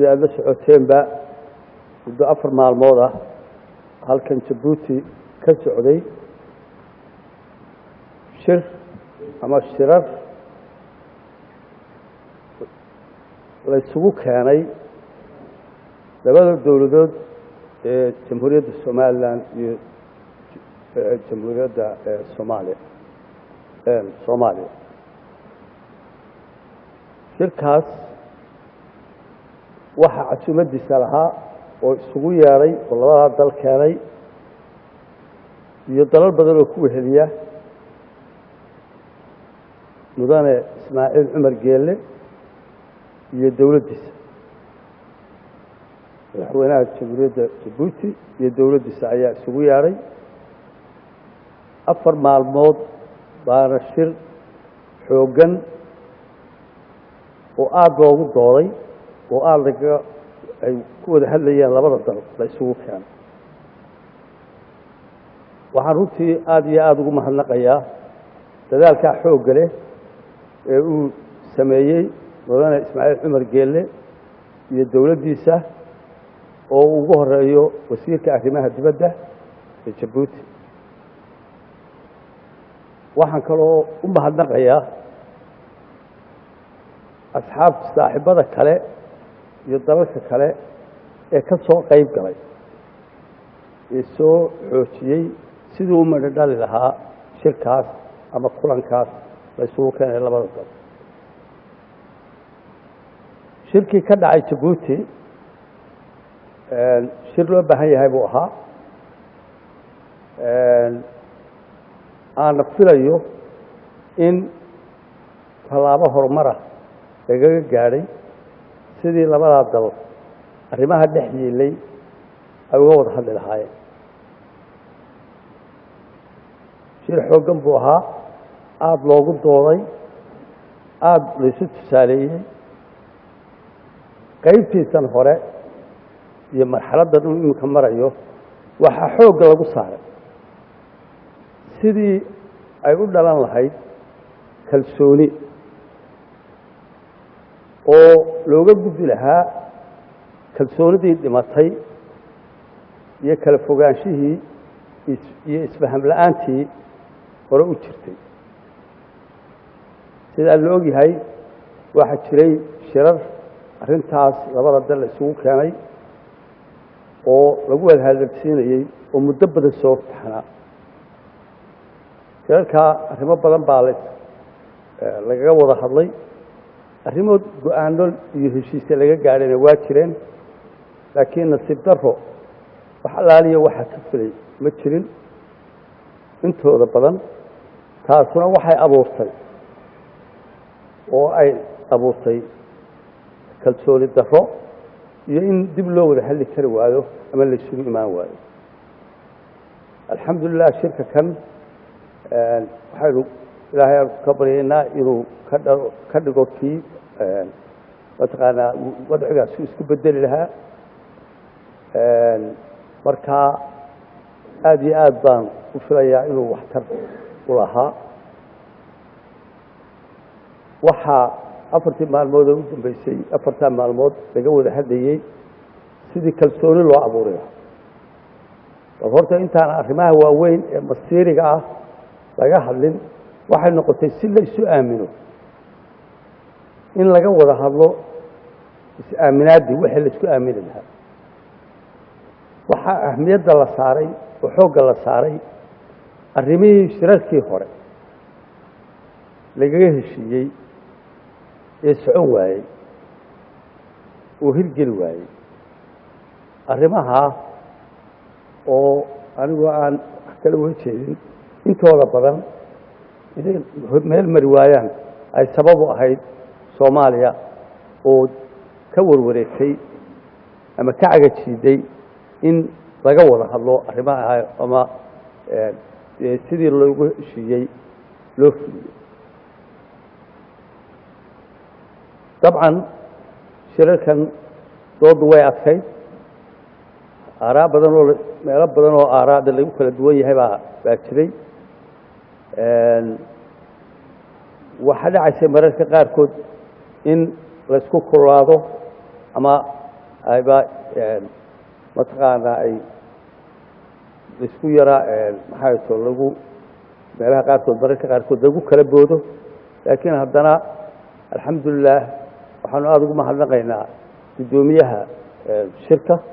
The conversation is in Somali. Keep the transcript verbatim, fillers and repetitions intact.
sidii aad la socoteenba muddo afar maalmood ah halkan Jabuuti ka socday shir ama shirar la isugu keenay labada dowladood ee Jamhuuriyadda Soomaaliland iyo Jamhuuriyadda Soomaaliya ee Soomaaliya shirkaas waxa casuumadiisa lahaa oo isugu yeeray oo labada dal keenay iyo dalal badan oo ku weheliya mudane Ismaaciil Cumar Geelle iyo dawladdiisa madaxweynaha Jamhuuriyadda Jabuuti iyo dawladdiisa ayaa isugu yeeray afar maalmood baana shir xoogan oo aad loogu dooday oo aad laga ay ku wada hadlayaan labada dal la isugu keenay waxaan runtii aad iyo aad ugu mahadnaqayaa dadaalka xoogga leh ee uu sameeyay mudane Ismaaciil Cumar Geelle iyo dawladdiisa oo ugu horeeyo wasiirka arrimaha dibadda ee Jabuuti waxaan kaloo u mahadnaqayaa asxaab saaxiibada kale iyo dalalka kale ee ka soo qayb galay ee soo xoojiyay sidii uu madhan dhali lahaa shirkaas ama kulankaas la isugu keenay labada dal shirkii ka dhacay Jabuuti shir loo baahan yahay buu ahaa aan filayo in tallaabo horumara lagaga gaadhay sidii labada dal arrimaha dhex yeelay ay uga wada hadli lahaayeen shir xooggan buu ahaa aada loogu dooday aada laysu tusaaleeyey qaybtiisan hore iyo marxaladdan uu iminka marayo waxaa xoogga lagu saaray sidii ay u dhalan lahayd kalsooni oo looga gudbi lahaa kalsoonidii dhimatay iyo kala fogaanshihii iyo isfaham la-aantii hore u jirtay sidaa la ogyahay waxaa jiray shirar arrintaas labada dal la isugu keenay oo lagu wada hadalsiinayey oo muddo badan soo taxnaa shirarkaa arrimo badan baa lagaga wada hadlay arrimo go-aano iyo heshiisya laga gaadhayna waa jireen laakiin nasiib daro wax allaaliya waxaa ka filay ma jirin intooda badan taasuna waxay abuurtay oo ay abuurtay kalsooni daro iyo in dib loo wada hadli kari waayo ama la isugu imaan waayo alxamdulilah shirka kan waxaynu ilaahay aan ka baryaynaa inuu ka dhigo kii mataqaanaa wadcigaas isku bedeli lahaa markaa aada iyo aad baan u filayaa inuu waxtar u lahaa waxaa afartii maalmood oo u dambeysay afartaa maalmood laga wada hadlayey sidii kalsooni loo abuuri lahaa bal horta intaana arrimaha waaweyn ee masiiriga ah laga hadlin waxay noqotay si la isu aamino in laga wada hadlo is-aaminaaddii wixii la isku aamini lahaa waxaa ahmiyadda la saaray oo xoogga la saaray arrimihii shirarkii hore lagaga heshiiyey ee socon waayey oo hirgeli waayey arrimahaa oo anigoo aan wax kala wada jeedin intooda badan inay meel mari waayaan ay sababu ahayd Soomaaliya oo ka warwareegtay ama ka cagajiiday in laga wada hadlo arrimaha ama sidii loogu heshiiyey loo fuliyey dabcan shirarkan doodu way adkayd aaraa badan oo meelo badan oo aaraada lagu kala duwan yahay baa baa jiray waxaa dhacaysay mararka qaarkood in la isku kululaado ama ayba mataqaanaa ay isku yaraa maxaa soo lagu meelaha qaarkood mararka qaarkood lagu kala boodo laakiin haddana alxamdulilah waxaanu aada ugu mahadnaqaynaa guddoomiyaha shirka